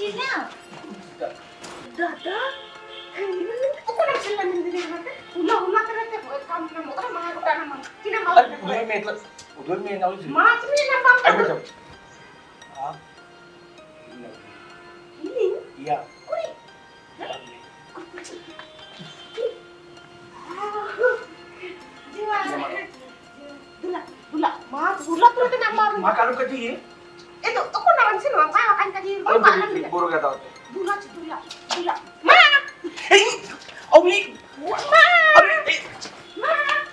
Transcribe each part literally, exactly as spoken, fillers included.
Cina. Dada. Aku nak jalan sendiri mana? Ulah ulah terus buat kamu nama orang mana orang nama. Cina mau. Udah main lah. Udah main awal sih. Macam ni nama. Ayo jom. Ah. Ini. Iya. Ui. Bula, bula, mas, bula tu tu nama. Makan lu kaji. Itu, aku nawan sini, orang kaya kan kaji. Alam tu buru kata. Bula, bula, bula. Ma. Hei, Omi. Ma. Ma.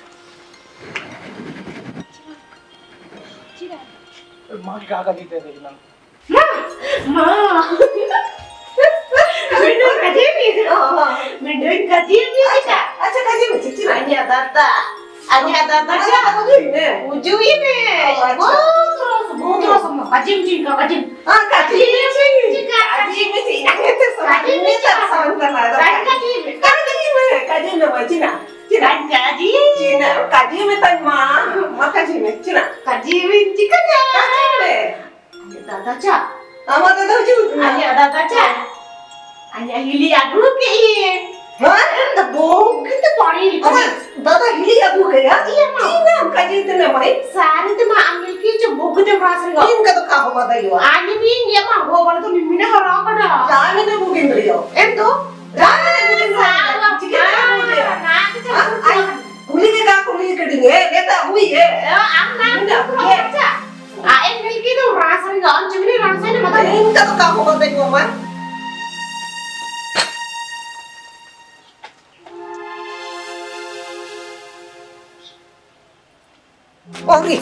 Cina. माँ की कहाँ का जीते थे ना? Ma. Ma. Mending kaji ni. Mending kaji ni. Acha, acha kaji ni. Cina ni ada tak? Hanya ada aja. Ujung ini. Terus, terus semua. Kajim juga, kajim. Ah, kajim juga. Kajim itu inangnya sama. Kajim itu sama sama. Kajim. Kan kajim mana? Kajim nama Cina. Cina. Kajim. Cina. Kajim itu mah. Mah kajim Cina. Kajim juga ya. Kajim. Ada aja. Ama ada aja. Hanya ada aja. Hanya hili aku ke. Hah? Anda bohong kita pari. Dada hili aku kaya? Iya mah. Cina kaji itu namanya. Sari itu mah ambil kicau bohong itu berasal. Ini kata kau apa tadi? Ani ini dia mah gua baru tuh mimpinya orang kada. Jangan itu mungkin beliau. Ento? Jangan itu mungkin beliau. Jika itu mungkin. Nah, itu jangan. Kuli kita kuli kedingnya. Kita hui ya. Amna. Tidak boleh. Ah, ini kita rasanya nggak ancam ini rasanya mata. Ini kata kau apa tadi ngomong? Oh ni,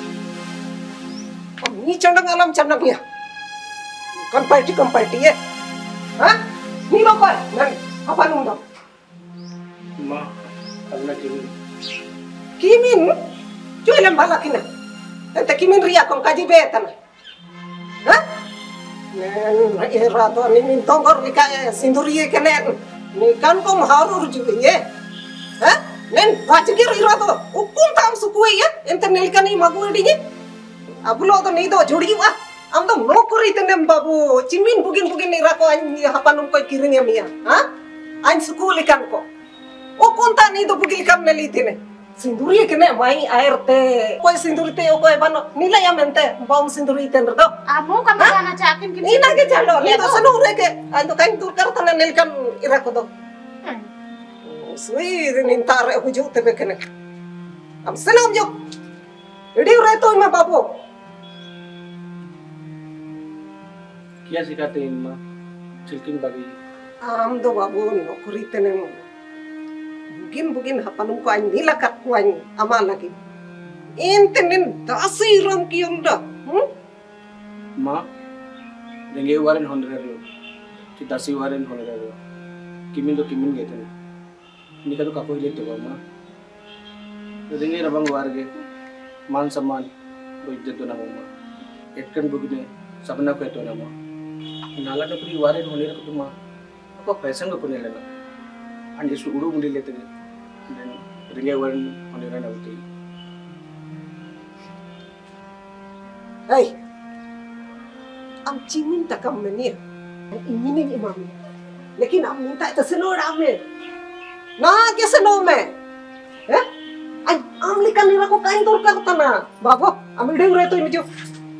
oh ni cendang alam cendang ya, kan party kan party ya, hah? Ni apa? Nanti apa nunggu? Ma, karena kimin. Kimin? Cuy lembala kina, nanti kimin ria kong kaji betan, hah? Nen era tu ni min tongkor nikah sinduri kenen, ni kan kong harur juga ya, hah? Nen baca kira ira tu, ukun tam suku ya, ente nilkan ini magu ini, abulo tu ni tu jodi wah, am tu nokori tenem babu, cimin bugin bugin ira ko ani apa num koi kirin ya mia, ha? An suku likan ko, ukun tam ni tu bugil kam neli tine, sinduri kene mai air te, koi sinduri te koi bano, nila ya mente, bom sinduri ten rado. Amo kamu kana cakin Ini nage jalo, ni tu senur ke, ando kain turkar tanan nilkan ira ko tu. Sui nintare hujung tebe kene. Am senam jo. Jadi urai tu ima babu. Kia सिखाते हैं माँ, चिल्किन बागी. Am do babu nokuri tenem. Bugin bugin hapanum ko ain nilakat ko ain ama lagi. Intenen dasi ram kiyunda. Hmm? माँ, देंगे वारन होने रहे हो, kita si warin होने रहे हो. Kimin तो किमिन गए थे. Ini kan kaku hilir tuh mama. Jadi ini rabang warga, man saman, berjatuh tuh nama mama. Etkan begini, sabna kau itu nama. Nala tuh puri warin holir aku tuh mah. Apa fashion gak punya lena. Andi suruh mundi lihat aja. Dan ringai warin holiran aku tuh. Hey, am cimin tak kamu ni. Ini ni imam. Lekin am minta itu senor ame. Nah, क्या सुनो मैं? हैं? आज आमली का निरा को Kine तोड़ करता ना, बाबू, आमली डे उरे तो इन्हें जो.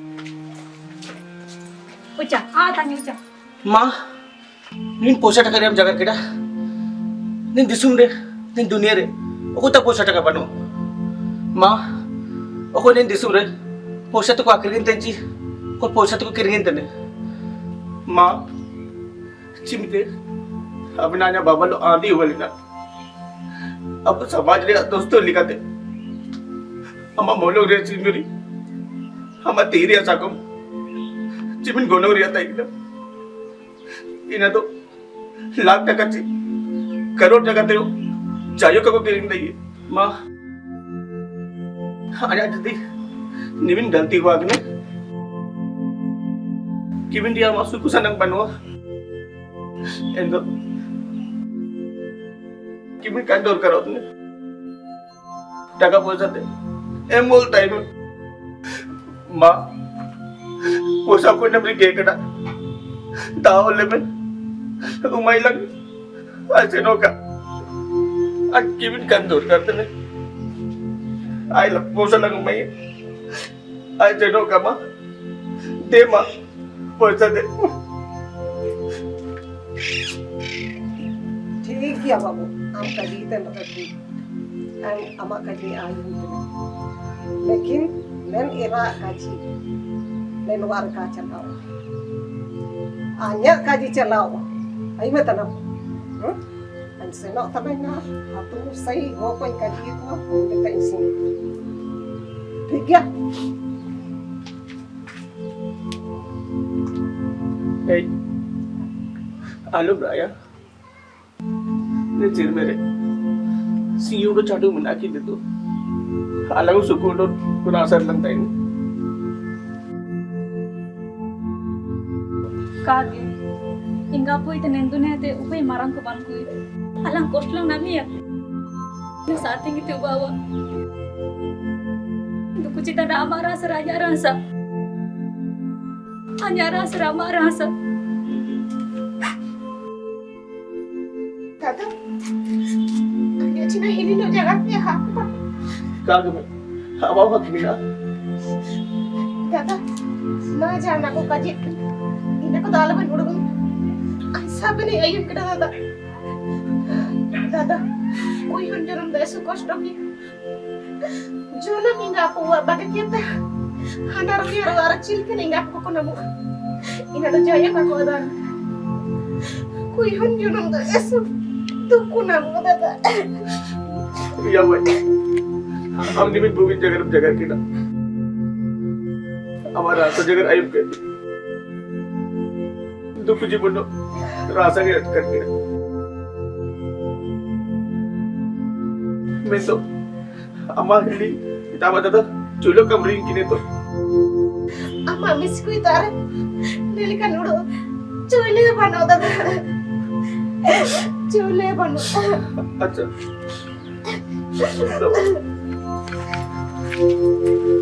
uca ah tanya uca माँ, नीन पोषा टका रे हम जगह किड़ा. नीन दिसुम रे, नीन दुनिया रे, aku tak पोषा टका बनो. माँ, aku नीन दिसुम रे, पोषा तो को आखिरीन तेंची, को पोषा तो को किरीन तेने. माँ, चिमटे, अब नान्या बाबा लो आंधी हुआ लेना. अब समाज रे दोस्तों लिखाते हम मोलो रे सिंदूरी हम तीरी असाकम चिमिन गोनो रे आता इना इना तो लाख टका ची करोड़ टका ते चायो कको किरिंग दई मां आजा जदी निमिन गलती हुआ कने किमिन दिया मासु कुसनंग बनवा एंदो किमिन कंट्रोल करो तुमने टका पैसा दे एम बोलता है माँ पैसा कोई नंबर के कटा Tahu lemen, umay lang. Asino ka? At kimin kantor ka rin. Ay lapo sa lang umay. Asino ka ma? Di ma. Puasa de. ठीक है बाबू हम कभी तक रखी हम अमा कभी आयु लेकिन मैं इरा काजी मैं वार का चलाओ आन्या काजी चलाओ आई मैं तनम अंसे नो तबे ना अतु सही वो कोई काजी को वो लेता इसी ठीक है Hey, halo Braya. Ini mere. Si udah cadu menaki itu. Alang suku udah kurasar lantai ini. Kage. Inga po ite nendune ate upay marang ko ban ko. Alang cost lang nami ya. Ni sating itu bawa. Duku cita na amara sa raja rasa. Hanya rasa ramah rasa. दादा ये चीना हिली no जगह पे हाथ पर Kage me. Awa wa kimina. दादा ना जाना को काजी इन्हें को दाल बन उड़गुन ऐसा भी नहीं आयु किधर दादा दादा कोई हन जन्म दे सु कष्ट की जो ना मिंगा को बाकी kita hanar biar orang kecil kan ingat aku kena mu ini ada jaya aku ada kuihun junum dah esu tuh kuna mu ada Iya boy. Am nimin bugin jagar jagar kita. Amara rasa jagar ayub ke. Duku जीवन नो rasa के रटकर के. मैं तो अम्मा हिली kita apa tata चुलो कमरी किने तो amma miss ku itare nelikan udu chule bano dada chule bano अच्छा